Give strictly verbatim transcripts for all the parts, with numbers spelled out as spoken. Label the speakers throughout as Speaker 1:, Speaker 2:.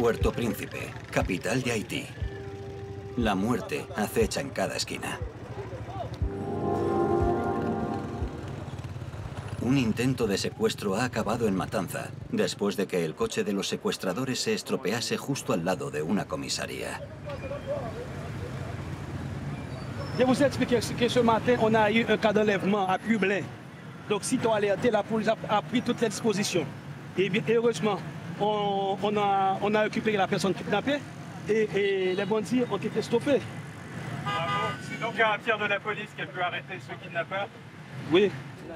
Speaker 1: Puerto Príncipe, capital de Haití. La muerte acecha en cada esquina. Un intento de secuestro ha acabado en matanza, después de que el coche de los secuestradores se estropease justo al lado de una comisaría.
Speaker 2: Je vous explique que ce matin, on a eu un cas d'enlèvement à Publin. Donc, sitôt alerté, la police a, a pris toutes les dispositions. Et bien, heureusement, on, on, a, on a récupéré la personne kidnappée et, et les bandits ont été stoppés.
Speaker 3: Bravo. C'est donc à un tiers de la police qu'elle peut arrêter ce kidnappeur?
Speaker 2: Oui.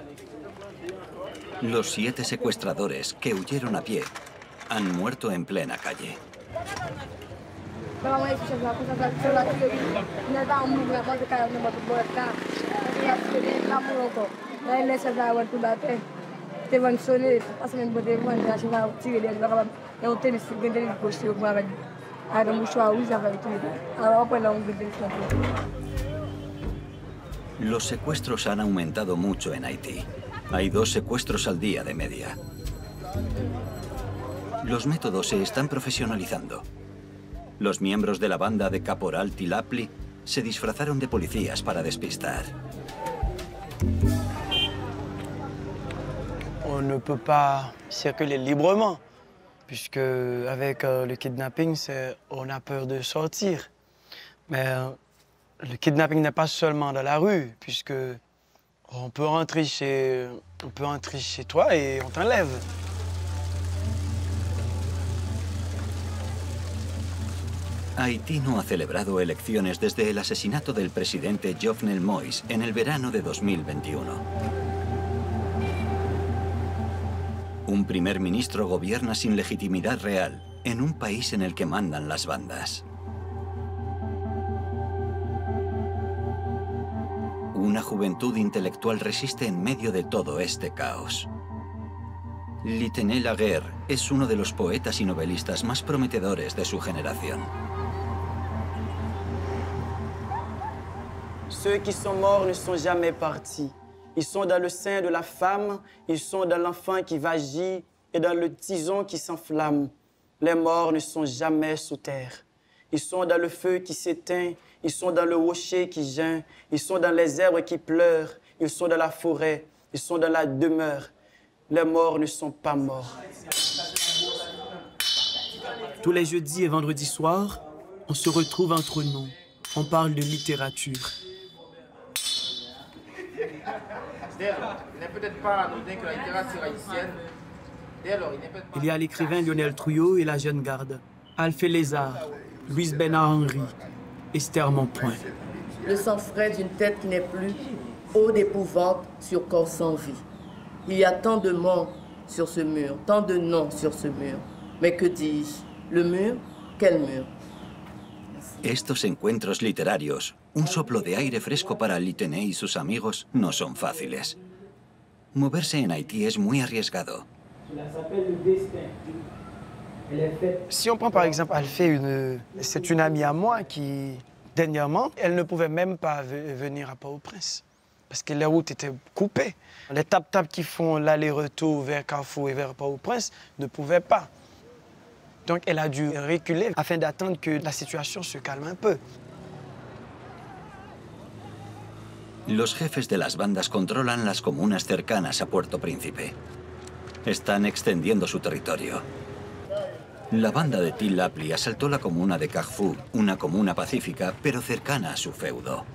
Speaker 1: Los siete secuestradores que huyeron a pie han muerto en plena calle. Los secuestros han aumentado mucho en Haití. Hay dos secuestros al día de media. Los métodos se están profesionalizando. Los miembros de la banda de Caporal Tilapli se disfrazaron de policías para despistar.
Speaker 4: On ne peut pas circuler librement, puisque avec euh, le kidnapping, on a peur de sortir. Mais euh, le kidnapping n'est pas seulement dans la rue, puisque on peut rentrer chez, on peut entrer chez toi et on t'enlève.
Speaker 1: Haití no ha celebrado elecciones desde el asesinato del presidente Jovenel Moïse en el verano de dos mil veintiuno. Un primer ministro gobierna sin legitimidad real en un país en el que mandan las bandas. Una juventud intelectual resiste en medio de todo este caos. Litené Laguerre es uno de los poetas y novelistas más prometedores de su generación.
Speaker 4: Ceux qui sont morts ne sont jamais partis. Ils sont dans le sein de la femme, ils sont dans l'enfant qui vagit et dans le tison qui s'enflamme. Les morts ne sont jamais sous terre. Ils sont dans le feu qui s'éteint, ils sont dans le rocher qui geint, ils sont dans les herbes qui pleurent, ils sont dans la forêt, ils sont dans la demeure. Les morts ne sont pas morts.
Speaker 5: Tous les jeudis et vendredis soirs, on se retrouve entre nous. On parle de littérature. Il y a l'écrivain Lionel Trouillot et la jeune garde, Alphée Lézard, Louise Bernard-Henri, Esther Monpoint.
Speaker 6: Le sang frais d'une tête qui n'est plus, eau d'épouvante sur corps sans vie. Il y a tant de morts sur ce mur, tant de noms sur ce mur. Mais que dis-je? Le mur? Quel mur?
Speaker 1: Estos encuentros literarios, un soplo de aire fresco para Litené y sus amigos, no son fáciles. Moverse en Haití es muy arriesgado.
Speaker 4: Si on prend par exemple Alphée, c'est une amie à moi qui, dernièrement, elle ne pouvait même pas venir à Port-au-Prince parce que les routes étaient coupées. Les tap-tap qui font l'aller-retour vers Carrefour et vers Port-au-Prince ne pouvaient pas. Donc elle a dû reculer afin d'attendre que la situation se calme un peu.
Speaker 1: Los jefes de las bandas controlan las comunas cercanas a Puerto Príncipe. Están extendiendo su territorio. La banda de Tilapli asaltó la comuna de Carrefour, una comuna pacífica, pero cercana a su feudo.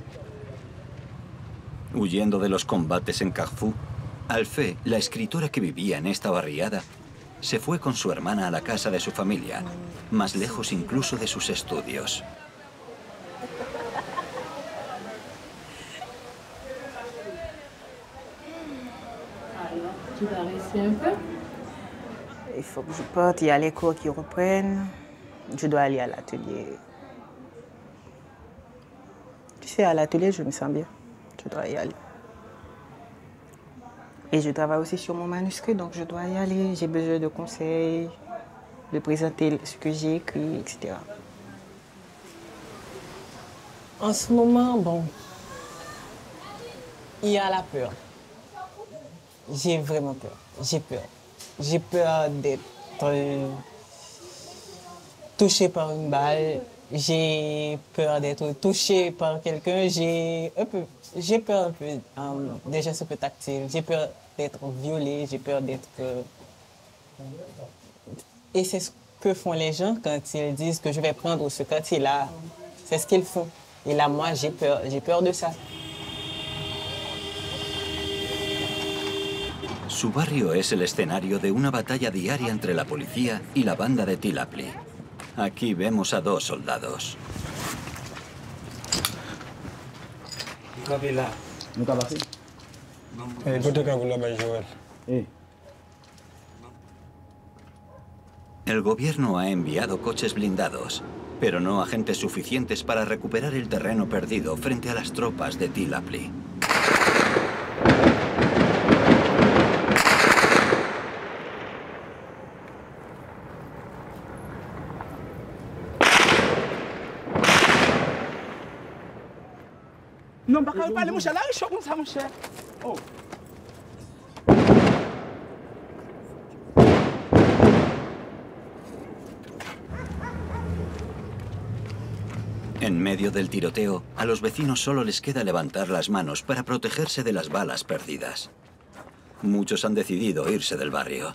Speaker 1: Huyendo de los combates en Carrefour, Alphée, la escritora que vivía en esta barriada, se fue con su hermana a la casa de su familia, más lejos incluso de sus estudios.
Speaker 7: Tu vas rester un peu?
Speaker 8: Il faut que je parte, il y a les cours qui reprennent. Je dois aller à l'atelier. Tu sais, à l'atelier, je me sens bien. Je dois y aller. Et je travaille aussi sur mon manuscrit, donc je dois y aller. J'ai besoin de conseils, de présenter ce que j'ai écrit, et cetera.
Speaker 7: En ce moment, bon, il y a la peur. J'ai vraiment peur. J'ai peur. J'ai peur d'être... Euh, touché par une balle, j'ai peur d'être touché par quelqu'un, j'ai un peu, j'ai peur un peu, um, des gestes un peu tactiles, j'ai peur d'être violé, j'ai peur d'être... Euh... Et c'est ce que font les gens quand ils disent que je vais prendre ce quartier-là. C'est ce qu'ils font. Et là, moi, j'ai peur, j'ai peur de ça.
Speaker 1: Su barrio es el escenario de una batalla diaria entre la policía y la banda de Tilapli. Aquí vemos a dos soldados. El gobierno ha enviado coches blindados, pero no agentes suficientes para recuperar el terreno perdido frente a las tropas de Tilapli.
Speaker 2: Non, pas quand parler, mon cher, là, il choque comme ça, mon cher. Oh.
Speaker 1: En medio del tiroteo, a los vecinos solo les queda levantar las manos para protegerse de las balas perdidas. Muchos han decidido irse del barrio.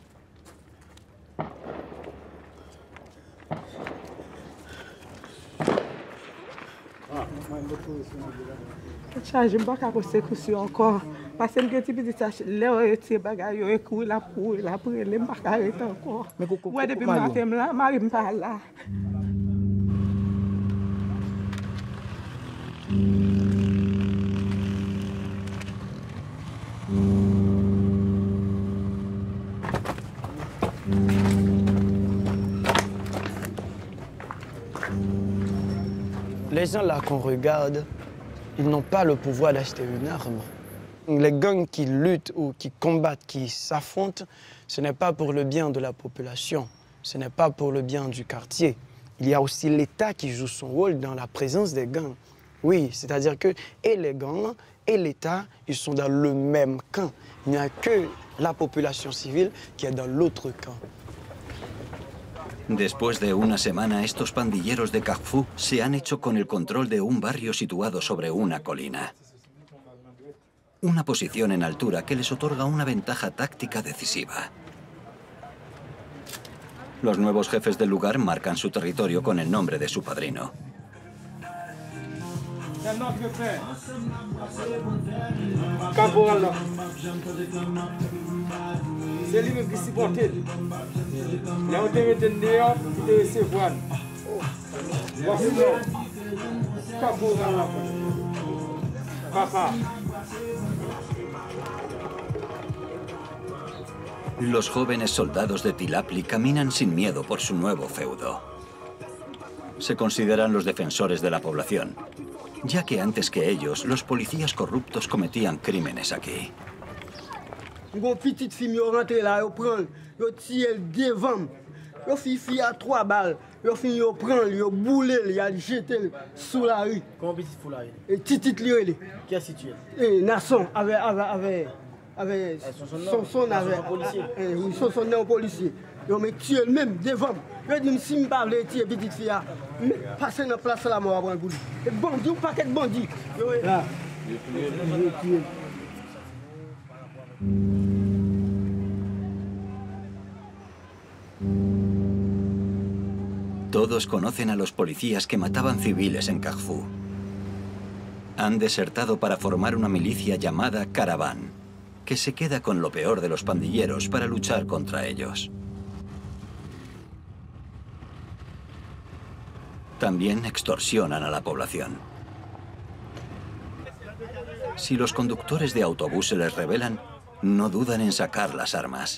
Speaker 9: Je ne peux pas consécution encore. Parce que je suis là, je suis bagage, je suis là pour la pour les marquer encore. Moi depuis matin là, je ne pas là.
Speaker 4: Les gens là qu'on regarde, ils n'ont pas le pouvoir d'acheter une arme. Les gangs qui luttent ou qui combattent, qui s'affrontent, ce n'est pas pour le bien de la population, ce n'est pas pour le bien du quartier. Il y a aussi l'État qui joue son rôle dans la présence des gangs. Oui, c'est-à-dire que et les gangs et l'État, ils sont dans le même camp. Il n'y a que la population civile qui est dans l'autre camp.
Speaker 1: Después de una semana, estos pandilleros de Kharpú se han hecho con el control de un barrio situado sobre una colina. Una posición en altura que les otorga una ventaja táctica decisiva. Los nuevos jefes del lugar marcan su territorio con el nombre de su padrino.
Speaker 2: C'est lui-même qui supporte. Là, on te met en dehors, il te recevoir. Voici le caporal. Papa.
Speaker 1: Los jóvenes soldados de Tilapli caminan sin miedo por su nuevo feudo. Se consideran los defensores de la población, ya que antes que ellos, los policías corruptos cometían crímenes aquí.
Speaker 10: Une petite fille, yo rentre là, yo prend, yo tire devant. Yo fifi à trois balles. Yo fin yo prend, yo boule, yo jeter sous la rue.
Speaker 11: Comment petit fou là?
Speaker 10: Et titit li.
Speaker 11: Qui a situé?
Speaker 10: Et Nasson avec avec avec avec son son avec
Speaker 11: policier.
Speaker 10: Eh oui, son son néo policier. Yo me tire même devant. Yo dit si me pas vle tirer petite fille a, passer dans place là moi prendre boule. Et bandit ou paquet de bandits. Là.
Speaker 1: Todos conocen a los policías que mataban civiles en Kharpú. Han desertado para formar una milicia llamada Caraván, que se queda con lo peor de los pandilleros para luchar contra ellos. También extorsionan a la población. Si los conductores de autobús se les rebelan, no dudan en sacar las armas.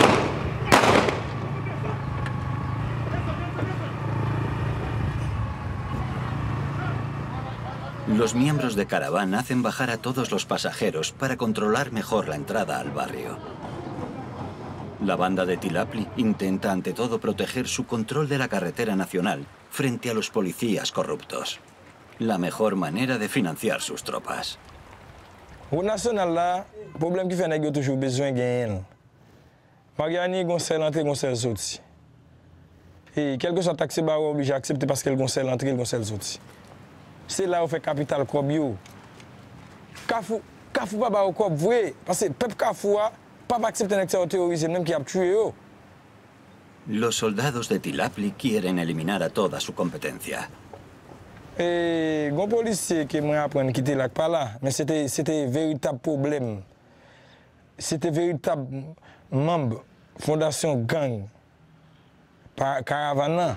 Speaker 1: Los miembros de Caraván hacen bajar a todos los pasajeros para controlar mejor la entrada al barrio. La banda de Tilapli intenta ante todo proteger su control de la carretera nacional frente a los policías corruptos. La mejor manera de financiar sus tropas.
Speaker 12: Route nationale là, le problème qui fait que toujours besoin de gagner. Pas gagner, on s'est rentré, on s'est sorti. Et quelque chose taxé, bah, obligé d'accepter parce qu'elle conseille l'entrée, elle conseille sortir. C'est là où on fait capital Kobio. Kafou, Kafou pas bah au Kob, vrai. Parce que peuple Kafou a pas accepter un acteur terroriste, même qui a tué.
Speaker 1: Los soldados de Tilapli quieren eliminar a toda su competencia.
Speaker 12: Et un policier qui m'a appris à quitter là, pas là, mais c'était c'était un véritable problème. C'était un véritable membre fondation gang par Caravana.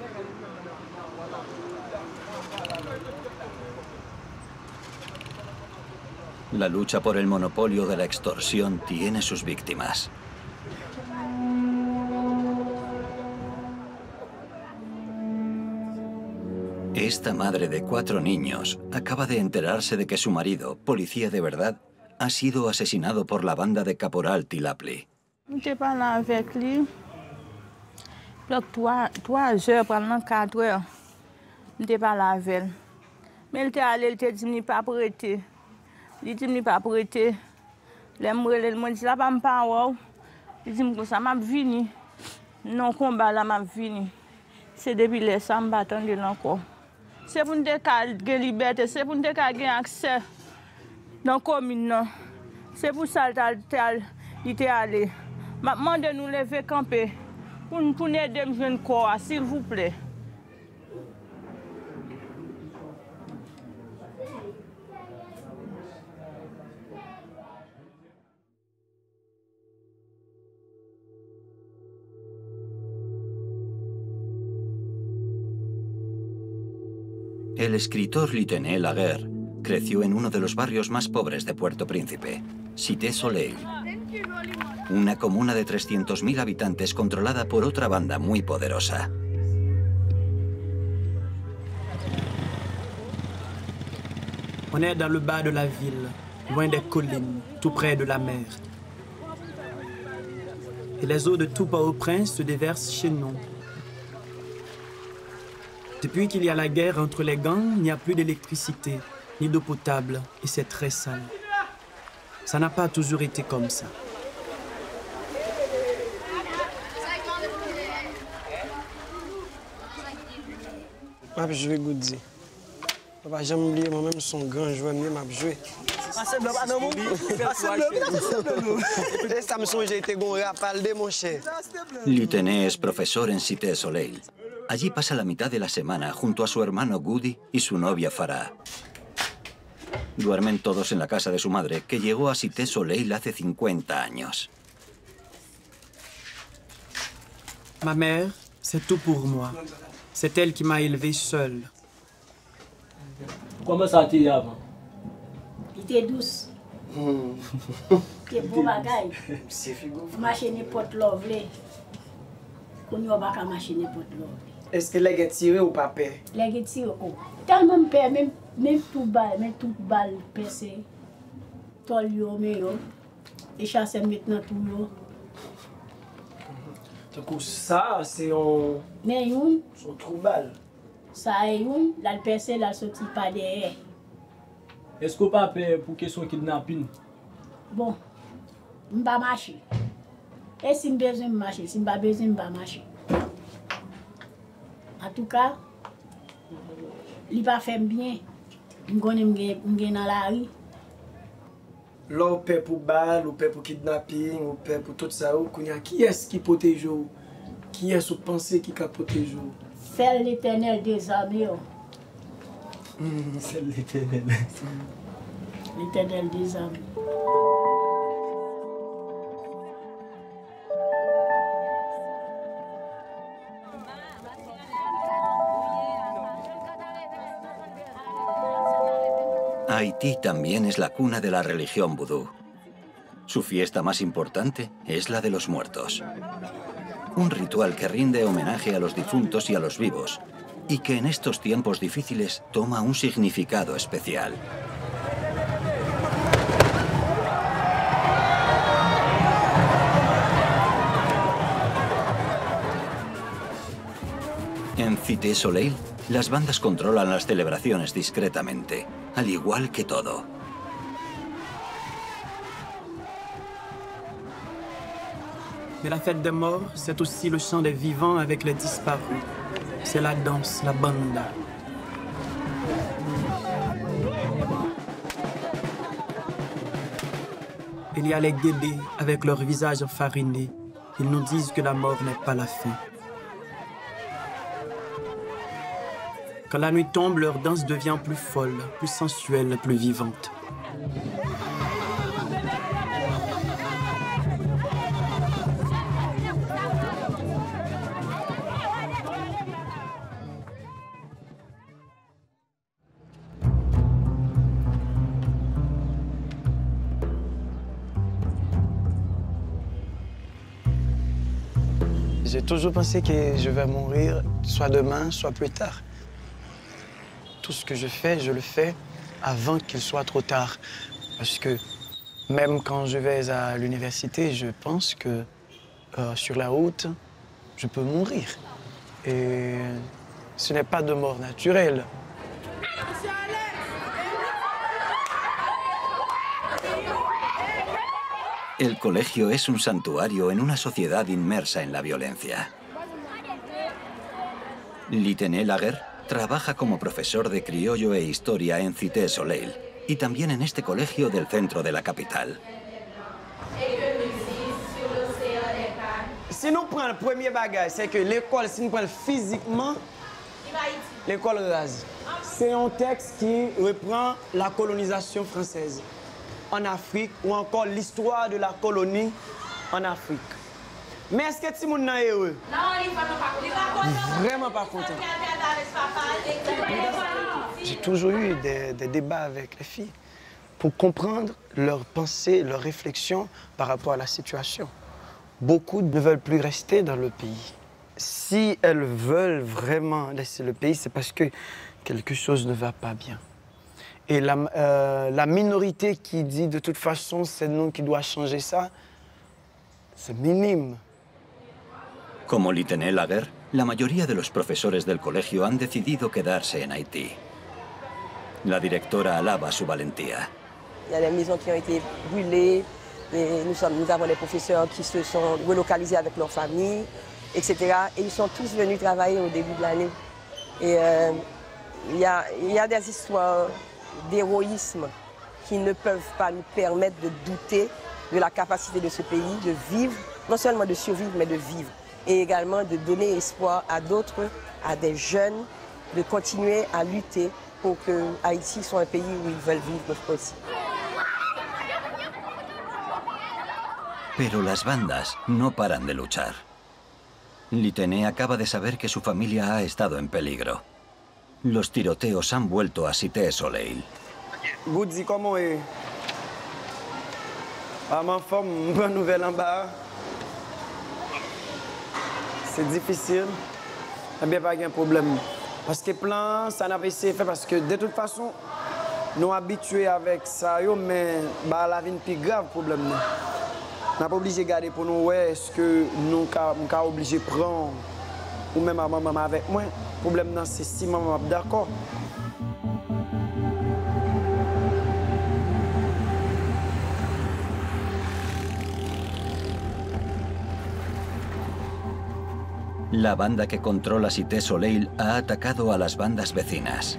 Speaker 1: La lucha por el monopolio de la extorsión tiene sus víctimas. Esta madre de cuatro niños acaba de enterarse de que su marido, policía de verdad, ha sido asesinado por la banda de Caporal Tilapli.
Speaker 11: Je parle avec lui. Trois, trois heures pendant quatre heures. Je parle avec lui. Mais il était allé, il était dit qu'il pas prêté. Il dit qu'il pas prêté. Les mourir, moi dit là pas me parler. Il dit que ça m'a venu. Non combat là m'a venu. C'est depuis les ça me attendre encore. C'est pour nous gagner liberté, c'est pour nous gagner accès dans la commune. C'est pour ça qu'il était allé. Je demande de nous lever camper pour nous aider à jouer un corps, s'il vous plaît.
Speaker 1: El escritor Litené Laguerre creció en uno de los barrios más pobres de Puerto Príncipe, Cité Soleil, una comuna de trescientos mil habitantes controlada por otra banda muy poderosa.
Speaker 5: On est dans le bas de la ville, loin des collines, tout près de la mer. Et les eaux de tout Port-au-Prince se déversent chez nous. Depuis qu'il y a la guerre entre les gangs, il n'y a plus d'électricité, ni d'eau potable, et c'est très sale. Ça n'a pas toujours été comme ça.
Speaker 10: Je joué Goudzi. Papa, j'aime oublier moi-même son grand joueur, mais m'a joué. Ça me songe, j'ai été gon rapal de mon cher.
Speaker 1: Litené es profesor en Cité Soleil. Allí pasa la mitad de la semana junto a su hermano Goody y su novia Farah. Duermen todos en la casa de su madre, que llegó a Cité Soleil hace cincuenta años.
Speaker 5: Ma mère, c'est tout pour moi. C'est elle qui m'a élevé seule.
Speaker 2: Comment ça t'est avant?
Speaker 13: Il était douce. Il était beau bagaille. Marcher n'importe l'ovle. Qu'on n'y a pas qu'à marcher n'importe l'ovle.
Speaker 10: Est-ce que les gars tirés ou pas peur?
Speaker 13: Les gars tirés ou tellement peur, même même tout balle, même tout balle percé. Tol yo mais yo. Et chasse maintenant tout yo.
Speaker 10: Donc ça c'est un
Speaker 13: mais yon
Speaker 10: son trou balle.
Speaker 13: Ça est yon, la percé la sorti pas derrière.
Speaker 2: Est-ce qu'on pas peur pour question kidnapping?
Speaker 13: Bon. On va marcher. Et si on a besoin de marcher, si on a besoin de marcher. En tout cas, il n'a pas fait bien. Je suis dans la rue.
Speaker 10: Là, on paie pour balle, on paie pour kidnapping, on paie pour tout ça. Qui est-ce qui protège? Qui est-ce que vous pensez qui protège?
Speaker 13: C'est l'Éternel des armées.
Speaker 10: C'est l'Éternel.
Speaker 13: L'Éternel des armées.
Speaker 1: Haití también es la cuna de la religión vudú. Su fiesta más importante es la de los muertos. Un ritual que rinde homenaje a los difuntos y a los vivos, y que en estos tiempos difíciles toma un significado especial. En Cité Soleil, las bandas controlan las celebraciones discretamente, al igual que todo.
Speaker 5: Mais la fête des morts, c'est aussi le chant des vivants avec les disparus. C'est la danse, la banda. Il y a les guédés avec leurs visages farinés. Ils nous disent que la mort n'est pas la fin. Quand la nuit tombe, leur danse devient plus folle, plus sensuelle, plus vivante.
Speaker 4: J'ai toujours pensé que je vais mourir soit demain, soit plus tard. Tout ce que je fais, je le fais avant qu'il soit trop tard. Parce que même quand je vais à l'université, je pense que euh, sur la route, je peux mourir. Et ce n'est pas de mort naturelle.
Speaker 1: El colegio es un santuario en una sociedad inmersa en la violencia. Litené Laguerre trabaja como profesor de criollo e historia en Cité Soleil y también en este colegio del centro de la capital.
Speaker 4: Si nous prenons le premier bagage, c'est que l'école, si nous prenons physiquement, l'école rase. C'est un texte qui reprend la colonisation française en Afrique ou encore l'histoire de la colonie en Afrique. Mais est-ce que tout le monde est heureux? Non, il ne va pas. Vraiment pas content. J'ai toujours eu des, des débats avec les filles pour comprendre leurs pensées, leurs réflexions par rapport à la situation. Beaucoup ne veulent plus rester dans le pays. Si elles veulent vraiment laisser le pays, c'est parce que quelque chose ne va pas bien. Et la, euh, la minorité qui dit de toute façon c'est nous qui doit changer ça, c'est minime.
Speaker 1: Como Litené Laguerre, la mayoría de los profesores del colegio han decidido quedarse en Haití. La directora alaba su valentía.
Speaker 14: Il y a des maisons qui ont été brûlées, et nous, sommes, nous avons des professeurs qui se sont relocalisés avec leurs familles, et cetera. Et ils sont tous venus travailler au début de l'année. Et euh, il y a, il y a des histoires d'héroïsme qui ne peuvent pas nous permettre de douter de la capacité de ce pays de vivre, non seulement de survivre, mais de vivre. Et également de donner espoir à d'autres, à des jeunes, de continuer à lutter pour que Haïti soit un pays où ils veulent vivre aussi.
Speaker 1: Pero las bandas no paran de luchar. Litené acaba de saber que su familia ha estado en peligro. Los tiroteos han vuelto a Cité Soleil.
Speaker 4: Goudi, comment est? Ah, ma femme, une bonne nouvelle en bas. C'est difficile. Il n'y a pas de problème. Parce que le plan, ça n'a pas essayé de faire parce que de toute façon, nous sommes habitués avec ça, mais bah, la vie est plus grave problème. Nous sommes pas obligés de garder pour nous, ouais, est-ce que nous sommes obligés de prendre ou même à maman avec moi. Le problème, c'est si maman est d'accord.
Speaker 1: La banda que controla Cité Soleil ha atacado a las bandas vecinas.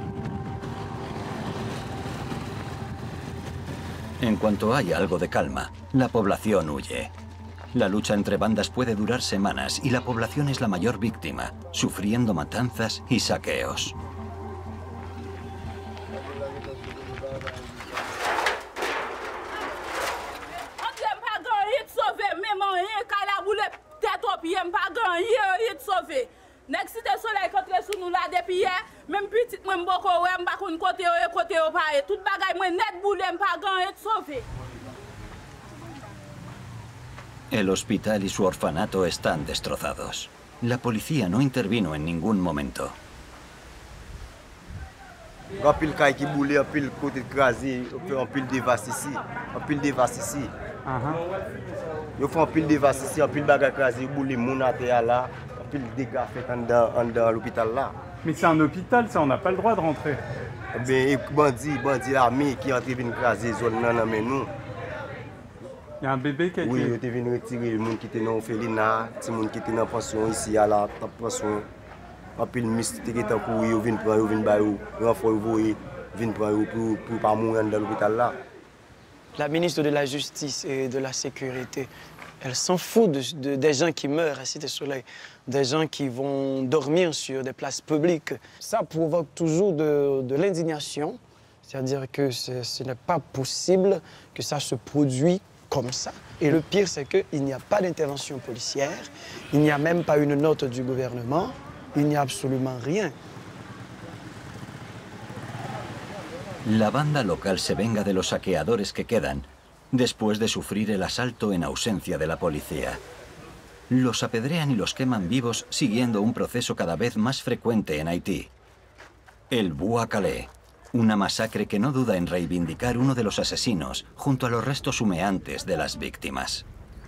Speaker 1: En cuanto hay algo de calma, la población huye. La lucha entre bandas puede durar semanas y la población es la mayor víctima, sufriendo matanzas y saqueos.
Speaker 11: Nek Cité Soleil contre sou nou la depuis hier, même petit moi mboko wè m'pa kon côté ou côté ou pa et tout bagay moi net boule m'pa gan et sauvé.
Speaker 1: El hospital y su orfanato están destrozados. La policía no intervino en ningún momento.
Speaker 15: Un pile kay qui boule, un pile côté crasé, un pile dévasté ici, un pile dévasté ici. Yo font un pile dévasté ici, un pile bagay crasé, boule moun à terre là. Puis le dégât fait dans l'hôpital là.
Speaker 3: Mais c'est un hôpital, ça, on n'a pas le droit de rentrer.
Speaker 15: Eh bien, bandit, bandit armé qui entre vient craser zone là, mais nous.
Speaker 3: Il y a un bébé qui a été...
Speaker 15: Oui, ils étaient venus retirer le monde qui était dans l'orphelinat, les gens qui étaient dans la pension ici, à la pension. Après, le ministre qui était en cours, ils viennent prendre, ils viennent prendre, ils renforcer, ils viennent prendre pour ne pas mourir dans l'hôpital là.
Speaker 4: La ministre de la Justice et de la Sécurité, elle s'en fout de, de, des gens qui meurent à Cité Soleil, des gens qui vont dormir sur des places publiques. Ça provoque toujours de, de l'indignation, c'est-à-dire que ce n'est pas possible que ça se produise comme ça. Et le pire, c'est qu'il n'y a pas d'intervention policière, il n'y a même pas une note du gouvernement, il n'y a absolument rien.
Speaker 1: La banda local se venga de los saqueadores que quedan después de sufrir el asalto en ausencia de la policía. Los apedrean y los queman vivos siguiendo un proceso cada vez más frecuente en Haití. El Bois Calais, una masacre que no duda en reivindicar uno de los asesinos junto a los restos humeantes de las víctimas.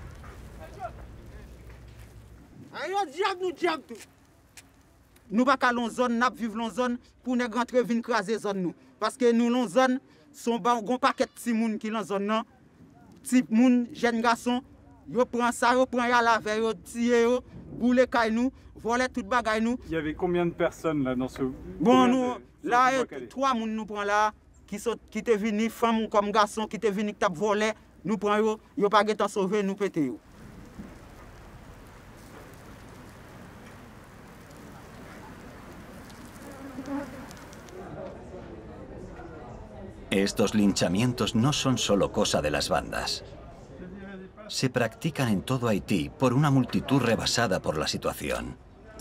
Speaker 16: Nous pas qu'à l'on zone, n'a vivre l'on zone pour ne rentrer vinn craser zone nous parce que nous l'on zone sont ba gon paquet petit moun qui l'on zone nan petit moun jeune garçon yo prend ça yo prend ya la veille yo tirer yo boule kay nous voler toute bagay nous.
Speaker 3: Il y avait combien de personnes là dans ce
Speaker 16: bon nous là trois moun nous prend là qui sont qui étaient venus femme comme garçon qui étaient venus t'a voler nous prend yo yo pas temps sauver nous péter yo.
Speaker 1: Estos linchamientos no son solo cosa de las bandas. Se practican en todo Haití por una multitud rebasada por la situación.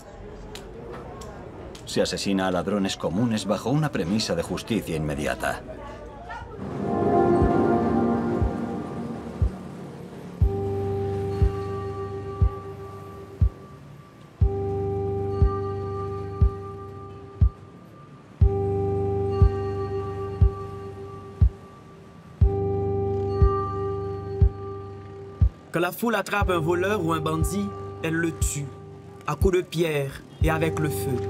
Speaker 1: Se asesina a ladrones comunes bajo una premisa de justicia inmediata.
Speaker 5: Quand la foule attrape un voleur ou un bandit, elle le tue, à coups de pierre et avec le feu.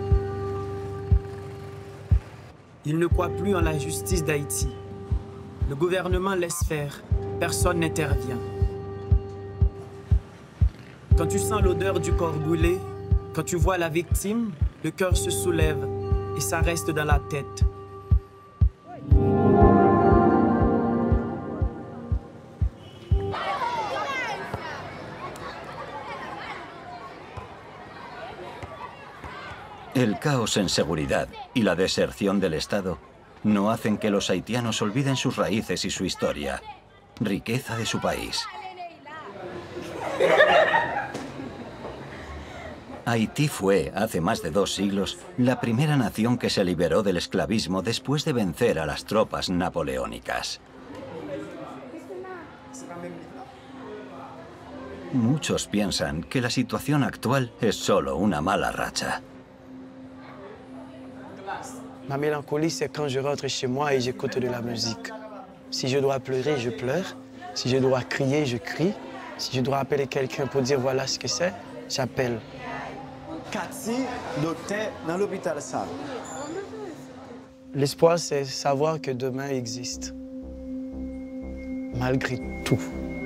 Speaker 5: Ils ne croient plus en la justice d'Haïti. Le gouvernement laisse faire, personne n'intervient. Quand tu sens l'odeur du corps brûlé, quand tu vois la victime, le cœur se soulève et ça reste dans la tête.
Speaker 1: El caos en seguridad y la deserción del Estado no hacen que los haitianos olviden sus raíces y su historia, riqueza de su país. Haití fue, hace más de dos siglos, la primera nación que se liberó del esclavismo después de vencer a las tropas napoleónicas. Muchos piensan que la situación actual es solo una mala racha.
Speaker 4: Ma mélancolie, c'est quand je rentre chez moi et j'écoute de la musique. Si je dois pleurer, je pleure. Si je dois crier, je crie. Si je dois appeler quelqu'un pour dire voilà ce que c'est, j'appelle.
Speaker 17: Cathy, docteur, dans l'hôpital ça.
Speaker 4: L'espoir, c'est savoir que demain existe. Malgré tout.